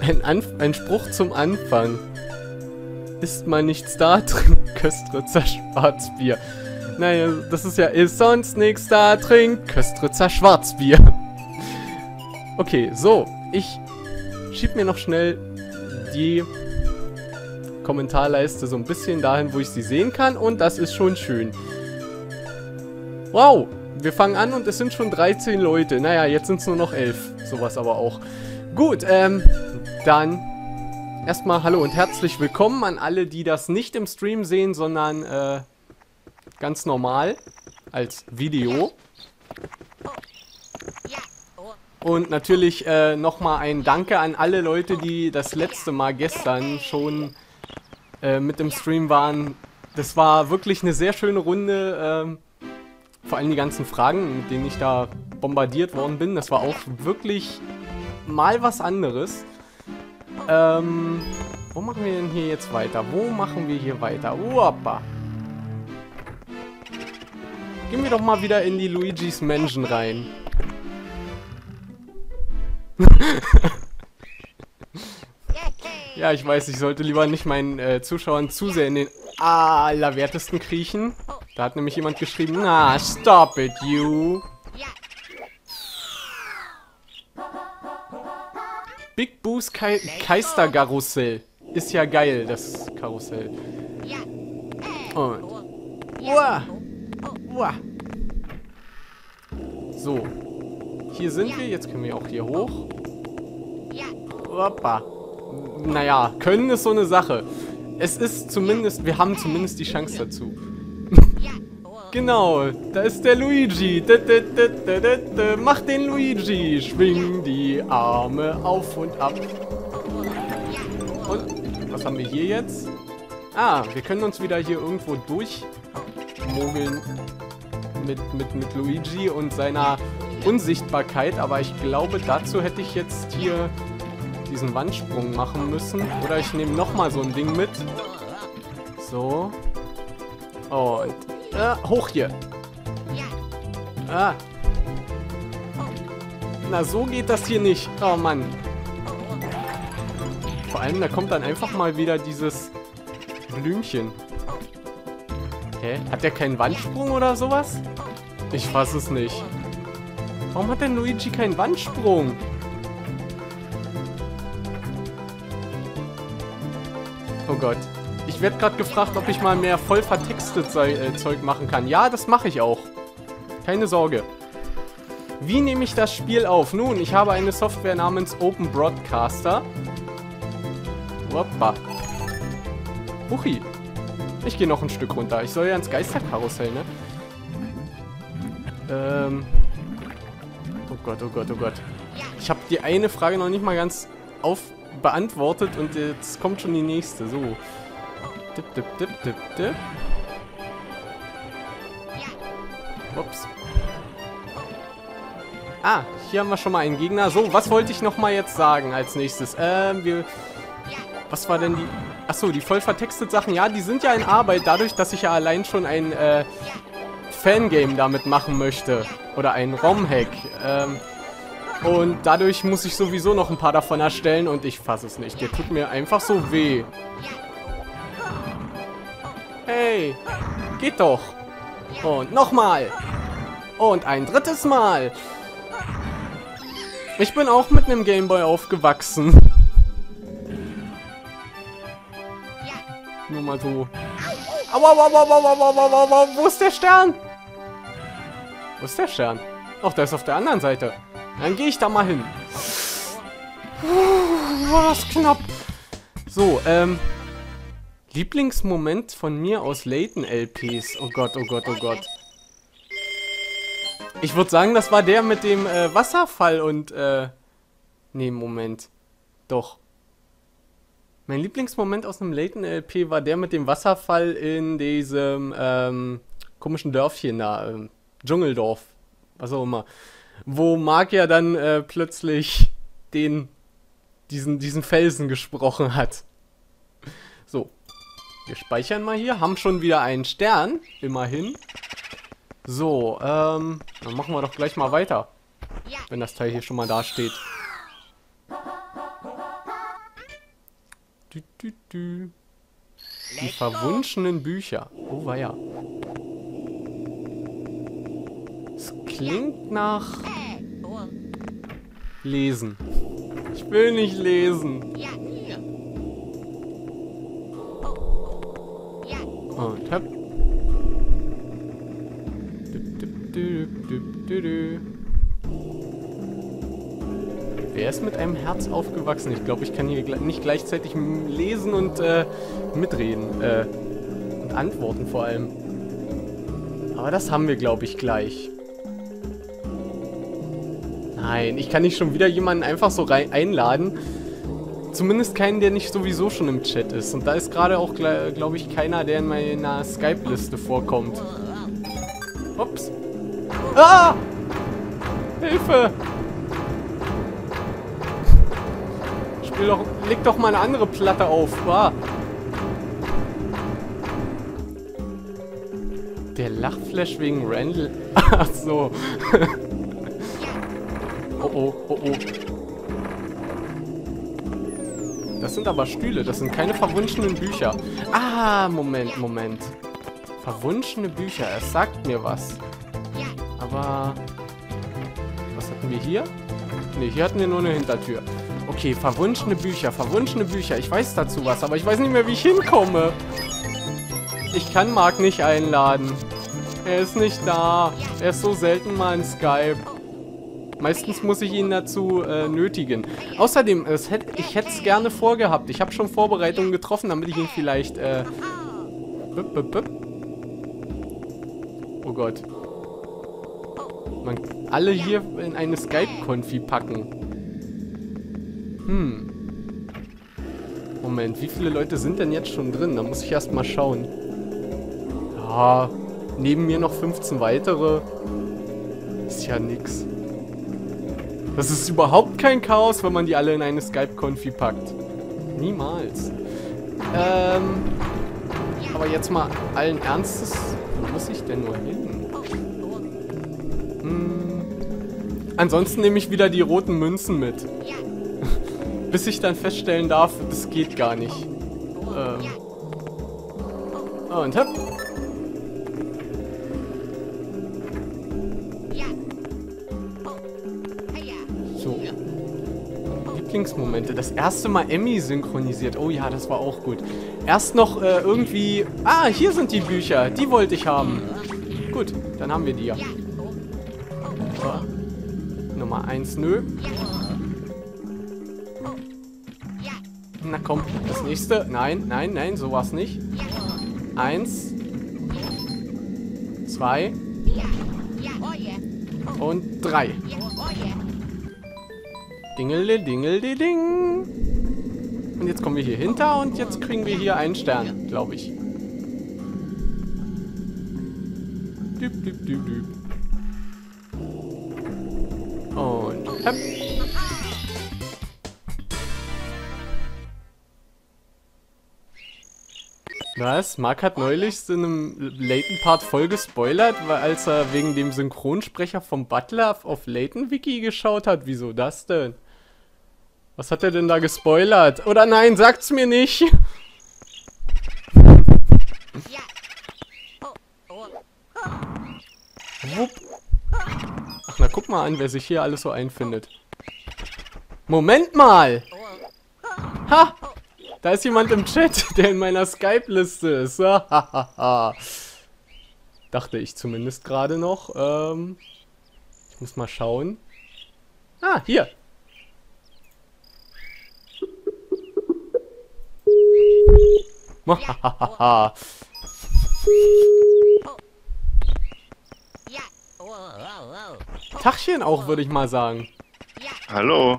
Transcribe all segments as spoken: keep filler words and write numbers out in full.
Ein, Anf ein Spruch zum Anfang. Ist mal nichts da drin, Köstritzer Schwarzbier. Naja, das ist ja, ist sonst nichts da drin, Köstritzer Schwarzbier. Okay, so, ich schieb mir noch schnell die Kommentarleiste so ein bisschen dahin, wo ich sie sehen kann, und das ist schon schön. Wow, wir fangen an und es sind schon dreizehn Leute. Naja, jetzt sind es nur noch elf, sowas aber auch. Gut, ähm, dann erstmal hallo und herzlich willkommen an alle, die das nicht im Stream sehen, sondern äh, ganz normal als Video. Und natürlich äh, nochmal ein Danke an alle Leute, die das letzte Mal gestern schon äh, mit im Stream waren. Das war wirklich eine sehr schöne Runde. Äh, vor allem die ganzen Fragen, mit denen ich da bombardiert worden bin. Das war auch wirklich mal was anderes. Ähm, wo machen wir denn hier jetzt weiter? Wo machen wir hier weiter? Uapa. Gehen wir doch mal wieder in die Luigi's Mansion rein. Ja, ich weiß, ich sollte lieber nicht meinen äh, Zuschauern zu sehr in den Allerwertesten kriechen. Da hat nämlich jemand geschrieben, na, stop it, you. Big Boos Kai Keisterkarussell. Ist ja geil, das Karussell. Und. Uah. Uah. So. Hier sind wir. Jetzt können wir auch hier hoch. Opa. Naja, können ist so eine Sache. Es ist zumindest. Wir haben zumindest die Chance dazu. Genau, da ist der Luigi. Da, da, da, da, da, da. Mach den Luigi. Schwing die Arme auf und ab. Und was haben wir hier jetzt? Ah, wir können uns wieder hier irgendwo durchmogeln mit, mit, mit Luigi und seiner Unsichtbarkeit. Aber ich glaube, dazu hätte ich jetzt hier diesen Wandsprung machen müssen. Oder ich nehme nochmal so ein Ding mit. So. Und Ah, hoch hier. Ah. Na, so geht das hier nicht. Oh, Mann. Vor allem, da kommt dann einfach mal wieder dieses Blümchen. Hä? Hat der keinen Wandsprung oder sowas? Ich fasse es nicht. Warum hat denn Luigi keinen Wandsprung? Oh Gott. Ich werde gerade gefragt, ob ich mal mehr voll vertextet Zeug machen kann. Ja, das mache ich auch. Keine Sorge. Wie nehme ich das Spiel auf? Nun, ich habe eine Software namens Open Broadcaster. Hoppa. Huchi. Ich gehe noch ein Stück runter. Ich soll ja ins Geisterkarussell, ne? Ähm. Oh Gott, oh Gott, oh Gott. Ich habe die eine Frage noch nicht mal ganz auf beantwortet und jetzt kommt schon die nächste. So. Dip, dip, dip, dip, dip. Ups. Ah, hier haben wir schon mal einen Gegner. So, was wollte ich noch mal jetzt sagen als nächstes? Ähm, wir... Was war denn die... Achso, die voll vertextet Sachen. Ja, die sind ja in Arbeit, dadurch, dass ich ja allein schon ein äh, Fangame damit machen möchte. Oder ein ROM-Hack. Ähm, und dadurch muss ich sowieso noch ein paar davon erstellen und ich fasse es nicht. Der tut mir einfach so weh. Hey, geht doch. Und nochmal. Und ein drittes Mal. Ich bin auch mit einem Gameboy aufgewachsen. Nur mal so. Aua, aua, aua, aua, aua, aua, aua, wo ist der Stern? Wo ist der Stern? Ach, der ist auf der anderen Seite. Dann gehe ich da mal hin. Puh, war das knapp. So, ähm... Lieblingsmoment von mir aus Layton-L Ps. Oh Gott, oh Gott, oh Gott. Ich würde sagen, das war der mit dem äh, Wasserfall und, äh... Nee, Moment. Doch. Mein Lieblingsmoment aus einem Layton-L P war der mit dem Wasserfall in diesem, ähm, komischen Dörfchen da. Ähm, Dschungeldorf. Was auch immer. Wo Mark ja dann, äh, plötzlich den... Diesen, diesen Felsen gesprochen hat. So. Wir speichern mal hier, haben schon wieder einen Stern, immerhin. So, ähm, dann machen wir doch gleich mal weiter. Wenn das Teil hier schon mal da steht. Dü, dü, dü. Die verwunschenen Bücher. Oh, war ja. Es klingt nach Lesen. Ich will nicht lesen. Und hopp. Düp, düp, düp, düp, düp, düp. Wer ist mit einem Herz aufgewachsen? Ich glaube, ich kann hier gl- nicht gleichzeitig m- lesen und äh, mitreden. Äh, und antworten vor allem. Aber das haben wir, glaube ich, gleich. Nein, ich kann nicht schon wieder jemanden einfach so rein einladen. Zumindest keinen, der nicht sowieso schon im Chat ist. Und da ist gerade auch, glaube ich, keiner, der in meiner Skype-Liste vorkommt. Ups. Ah! Hilfe! Spiel doch, leg doch mal eine andere Platte auf. Ah. Der Lachflash wegen Randall. Ach so. Oh oh, oh oh. Das sind aber Stühle, das sind keine verwunschenen Bücher. Ah, Moment, Moment. Verwunschene Bücher, es sagt mir was. Aber... Was hatten wir hier? Ne, hier hatten wir nur eine Hintertür. Okay, verwunschene Bücher, verwunschene Bücher. Ich weiß dazu was, aber ich weiß nicht mehr, wie ich hinkomme. Ich kann Marc nicht einladen. Er ist nicht da. Er ist so selten mal in Skype. Meistens muss ich ihn dazu äh, nötigen. Außerdem, es hätt, ich hätte es gerne vorgehabt. Ich habe schon Vorbereitungen getroffen, damit ich ihn vielleicht... Äh, büpp, büpp, büpp. Oh Gott. Man, alle hier in eine Skype-Konfi packen. Hm. Moment, wie viele Leute sind denn jetzt schon drin? Da muss ich erst mal schauen. Ja, neben mir noch fünfzehn weitere. Ist ja nix. Das ist überhaupt kein Chaos, wenn man die alle in eine Skype-Konfi packt. Niemals. Ähm. Aber jetzt mal allen Ernstes. Wo muss ich denn nur hin? Hm. Ansonsten nehme ich wieder die roten Münzen mit. Bis ich dann feststellen darf, das geht gar nicht. Ähm. Und hopp. So. Lieblingsmomente. Das erste Mal Emmy synchronisiert. Oh ja, das war auch gut. Erst noch äh, irgendwie... Ah, hier sind die Bücher. Die wollte ich haben. Gut, dann haben wir die ja. So. Nummer eins, nö. Na komm, das nächste. Nein, nein, nein, so war's nicht. Eins. Zwei. Und drei. Dingelde, dingelde, ding. Und jetzt kommen wir hier hinter und jetzt kriegen wir hier einen Stern, glaube ich. Düb, düb, düb, düb. Und hopp. Was? Marc hat neulich in einem Layton-Part voll gespoilert, weil als er wegen dem Synchronsprecher vom Butler auf Layton-Wiki geschaut hat. Wieso das denn? Was hat er denn da gespoilert? Oder nein, sagt's mir nicht! Wupp. Ach, na guck mal an, wer sich hier alles so einfindet. Moment mal! Ha! Da ist jemand im Chat, der in meiner Skype-Liste ist. Dachte ich zumindest gerade noch. Ähm, ich muss mal schauen. Ah, hier. Tachchen auch, würde ich mal sagen. Hallo.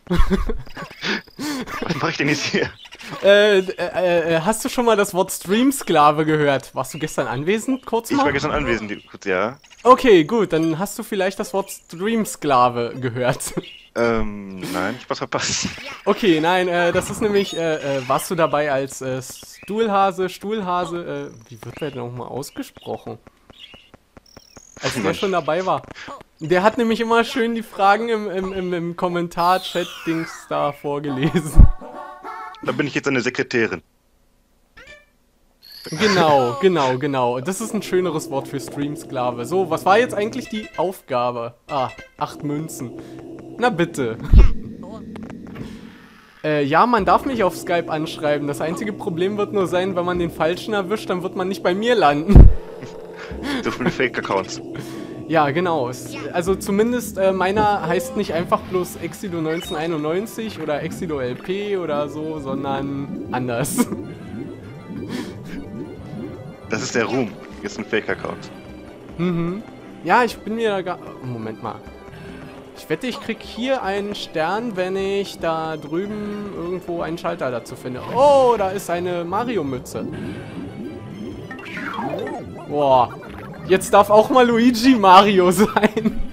Was mache ich denn jetzt hier? Äh, äh, äh, hast du schon mal das Wort Stream-Sklave gehört? Warst du gestern anwesend, kurz mal? Ich war gestern anwesend, kurz, ja. Okay, gut, dann hast du vielleicht das Wort Stream-Sklave gehört. Ähm, nein, ich hab was verpasst. Okay, nein, äh, das ist nämlich, äh, äh, warst du dabei als äh, Stuhlhase, Stuhlhase, äh, wie wird der denn nochmal ausgesprochen? Als der schon dabei war. Der hat nämlich immer schön die Fragen im, im, im, im Kommentar-Chat-Dings da vorgelesen. Dann bin ich jetzt eine Sekretärin. Genau, genau, genau. Das ist ein schöneres Wort für Streamsklave. So, was war jetzt eigentlich die Aufgabe? Ah, acht Münzen. Na bitte. äh, ja, man darf mich auf Skype anschreiben. Das einzige Problem wird nur sein, wenn man den Falschen erwischt, dann wird man nicht bei mir landen. So viele Fake-Accounts. Ja, genau. Es, also zumindest äh, meiner heißt nicht einfach bloß Exido neunzehnhunderteinundneunzig oder Exido L P oder so, sondern anders. Das ist der Ruhm. Jetzt ein Fake-Account. Mhm. Ja, ich bin mir da gar... Moment mal. Ich wette, ich krieg hier einen Stern, wenn ich da drüben irgendwo einen Schalter dazu finde. Oh, da ist eine Mario-Mütze. Boah. Jetzt darf auch mal Luigi Mario sein.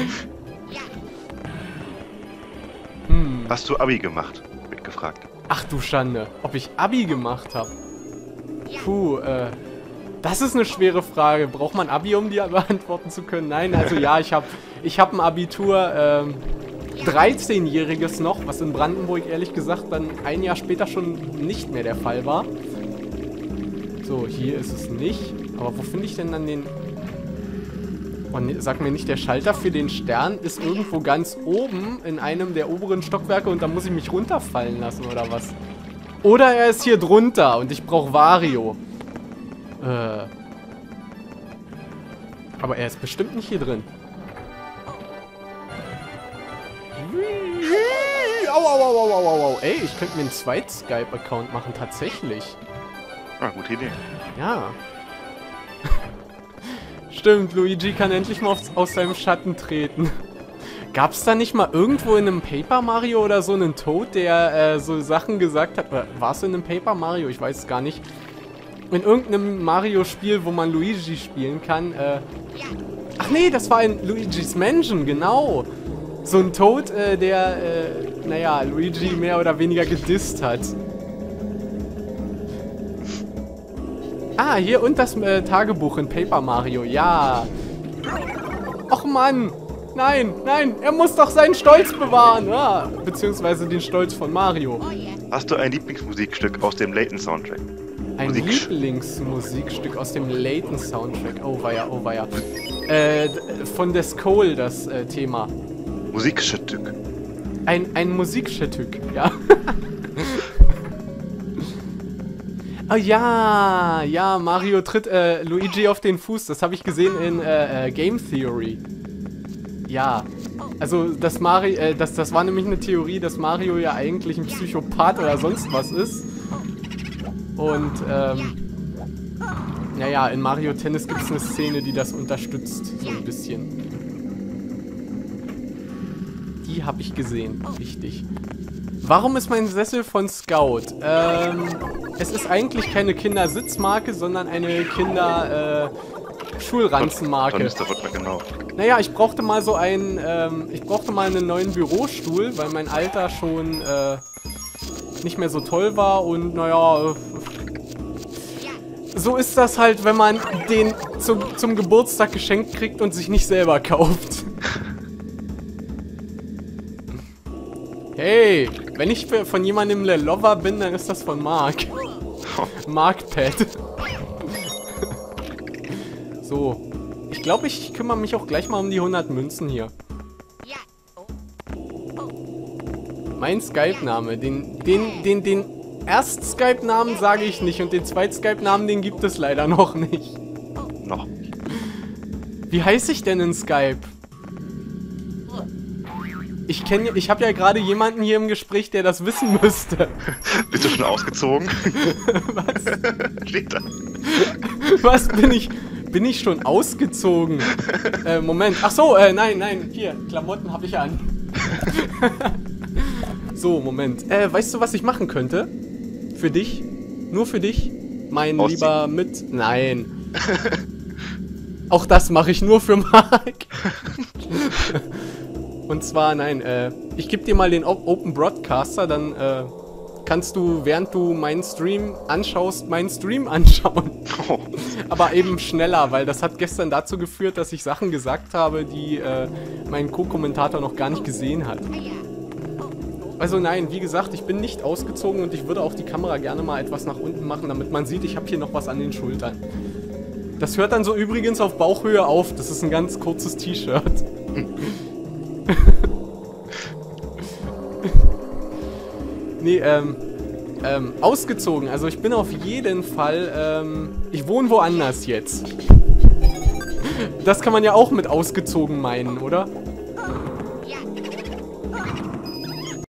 Hm. Hast du Abi gemacht? Wird gefragt. Ach du Schande. Ob ich Abi gemacht habe? Puh, äh... Das ist eine schwere Frage. Braucht man Abi, um die beantworten zu können? Nein, also ja, ich habe ich hab ein Abitur, ähm, dreizehnjähriges noch, was in Brandenburg ehrlich gesagt dann ein Jahr später schon nicht mehr der Fall war. So, hier ist es nicht. Aber wo finde ich denn dann den... Oh, ne, sag mir nicht, der Schalter für den Stern ist irgendwo ganz oben in einem der oberen Stockwerke und da muss ich mich runterfallen lassen, oder was? Oder er ist hier drunter und ich brauche Wario. Äh. Aber er ist bestimmt nicht hier drin. Au, au, au, au, au, au. Ey, ich könnte mir einen zweiten Skype-Account machen, tatsächlich. Ah, gute Idee. Ja. Stimmt, Luigi kann endlich mal aus, aus seinem Schatten treten. Gab's da nicht mal irgendwo in einem Paper Mario oder so einen Toad, der äh, so Sachen gesagt hat? War es in einem Paper Mario? Ich weiß es gar nicht. In irgendeinem Mario-Spiel, wo man Luigi spielen kann, äh... Ach nee, das war in Luigi's Mansion, genau. So ein Toad, äh, der, äh, naja, Luigi mehr oder weniger gedisst hat. Ah, hier und das äh, Tagebuch in Paper Mario, ja. Och Mann, nein, nein, er muss doch seinen Stolz bewahren. Ah, beziehungsweise den Stolz von Mario. Hast du ein Lieblingsmusikstück aus dem Layton-Soundtrack? Ein Musik- Lieblingsmusikstück aus dem Layton-Soundtrack. Oh weia, oh weia. Äh, von der Skull das äh, Thema. Musikstück. Ein, ein Musikstück, ja. Oh ja, ja, Mario tritt äh, Luigi auf den Fuß. Das habe ich gesehen in äh, äh, Game Theory. Ja, also das Mario, äh, das, das war nämlich eine Theorie, dass Mario ja eigentlich ein Psychopath oder sonst was ist. Und, ähm, naja, in Mario Tennis gibt es eine Szene, die das unterstützt, so ein bisschen. Die habe ich gesehen, richtig. Warum ist mein Sessel von Scout? Ähm, es ist eigentlich keine Kindersitzmarke, sondern eine Kinder-Schulranzenmarke. Äh, genau. Naja, ich brauchte mal so einen, ähm, ich brauchte mal einen neuen Bürostuhl, weil mein Alter schon, äh, nicht mehr so toll war und naja, so ist das halt, wenn man den zum, zum Geburtstag geschenkt kriegt und sich nicht selber kauft. Hey, wenn ich für, von jemandem der Lover bin, dann ist das von Mark. Mark Pad. So, ich glaube, ich kümmere mich auch gleich mal um die hundert Münzen hier. Mein Skype-Name, den, den, den, den ersten Skype-Namen sage ich nicht und den zweiten Skype-Namen, den gibt es leider noch nicht. Noch. Wie heiße ich denn in Skype? Ich kenne, ich habe ja gerade jemanden hier im Gespräch, der das wissen müsste. Bist du schon ausgezogen? Was? Steht da. Was bin ich? Bin ich schon ausgezogen? Äh, Moment. Ach so, äh, nein, nein. Hier, Klamotten habe ich an. So, Moment. Äh, weißt du, was ich machen könnte? Für dich? Nur für dich? Mein Ausziehen. lieber mit... Nein. Auch das mache ich nur für Mark. Und zwar, nein, äh, ich gebe dir mal den O- Open Broadcaster, dann äh, kannst du, während du meinen Stream anschaust, meinen Stream anschauen. Oh. Aber eben schneller, weil das hat gestern dazu geführt, dass ich Sachen gesagt habe, die äh, mein Co-Kommentator noch gar nicht gesehen hat. Also nein, wie gesagt, ich bin nicht ausgezogen und ich würde auch die Kamera gerne mal etwas nach unten machen, damit man sieht, ich habe hier noch was an den Schultern. Das hört dann so übrigens auf Bauchhöhe auf. Das ist ein ganz kurzes T-Shirt. Nee, ähm, ähm, ausgezogen. Also ich bin auf jeden Fall, ähm, ich wohne woanders jetzt. Das kann man ja auch mit ausgezogen meinen, oder?